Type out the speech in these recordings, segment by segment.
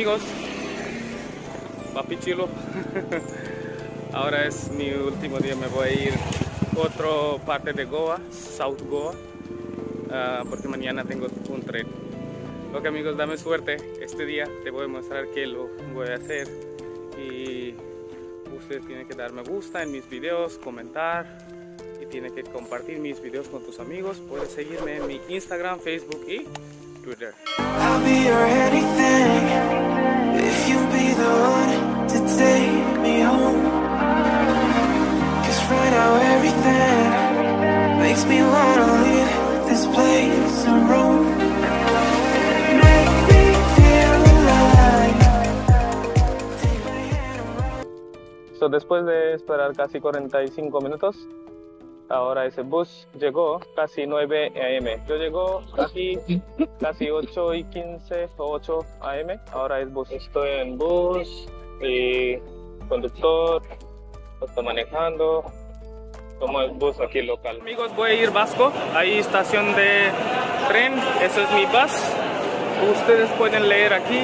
amigos, papi chulo. Ahora es mi último día, me voy a ir a otra parte de Goa, South Goa, porque mañana tengo un tren. Ok amigos, dame suerte, este día te voy a mostrar qué lo voy a hacer y ustedes tienen que dar me gusta en mis videos, comentar y tienen que compartir mis videos con tus amigos. Puedes seguirme en mi Instagram, Facebook y Twitter. I'll be your anything if you be the one to take me home. 'Cause right now everything makes me wanna leave this place and roam. Make me feel alive. Take my hand and So, después de esperar casi 45 minutos, ahora ese bus llegó casi 9 a.m. Yo llegó aquí casi 8:15 o 8 a.m. Ahora es bus. Estoy en bus y conductor está manejando. Tomo el bus aquí local. Amigos, voy a ir Vasco. Hay estación de tren. Ese es mi bus. Ustedes pueden leer aquí.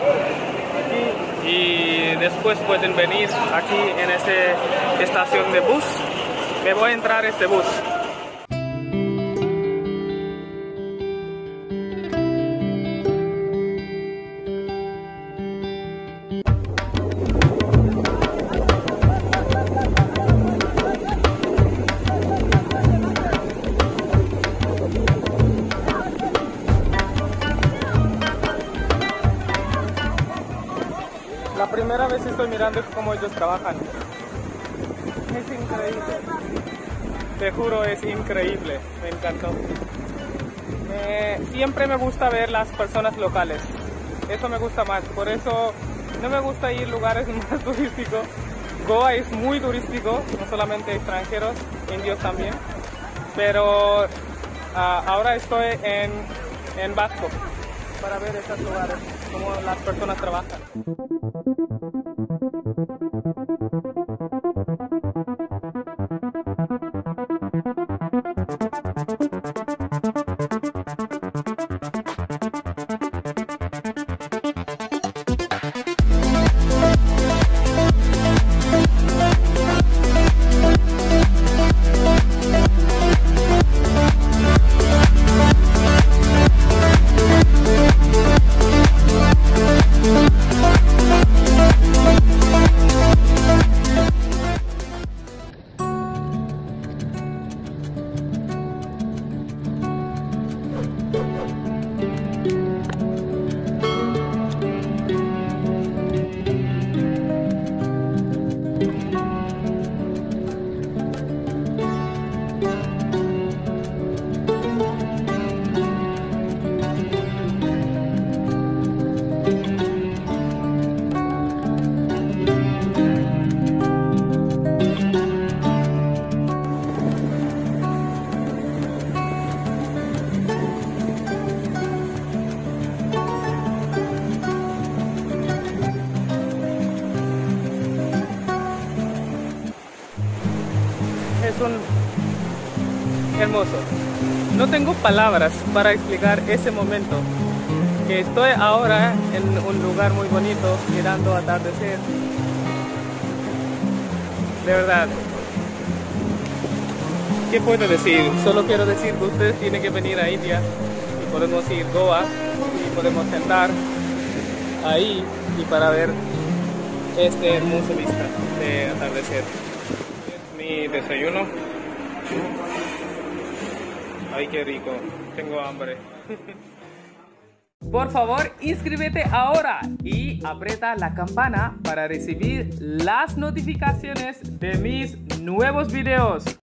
Y después pueden venir aquí en esta estación de bus. Me voy a entrar a este bus. La primera vez estoy mirando cómo ellos trabajan. Es increíble. Te juro, es increíble. Me encantó. Siempre me gusta ver las personas locales. Eso me gusta más. Por eso no me gusta ir a lugares más turísticos. Goa es muy turístico, no solamente extranjeros, indios también. Pero ahora estoy en Vasco para ver estos lugares, cómo las personas trabajan. Es un hermoso. No tengo palabras para explicar ese momento. Que estoy ahora en un lugar muy bonito, mirando atardecer. De verdad. ¿Qué puedo decir? Solo quiero decir que ustedes tienen que venir a India y podemos ir a Goa y podemos sentar ahí y para ver este hermoso vista de atardecer. Mi desayuno. Ay, qué rico. Tengo hambre. Por favor, inscríbete ahora y aprieta la campana para recibir las notificaciones de mis nuevos videos.